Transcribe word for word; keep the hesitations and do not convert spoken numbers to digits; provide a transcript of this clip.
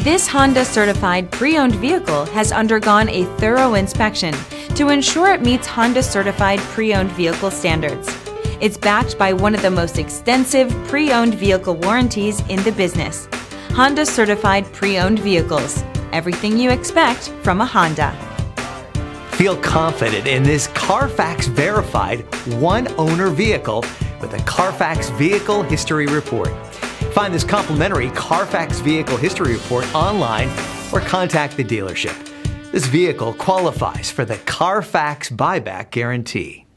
This Honda certified pre-owned vehicle has undergone a thorough inspection to ensure it meets Honda certified pre-owned vehicle standards. It's backed by one of the most extensive pre-owned vehicle warranties in the business. Honda certified pre-owned vehicles. Everything you expect from a Honda. Feel confident in this Carfax verified one-owner vehicle with a Carfax Vehicle History Report. Find this complimentary Carfax Vehicle History Report online or contact the dealership. This vehicle qualifies for the Carfax Buyback Guarantee.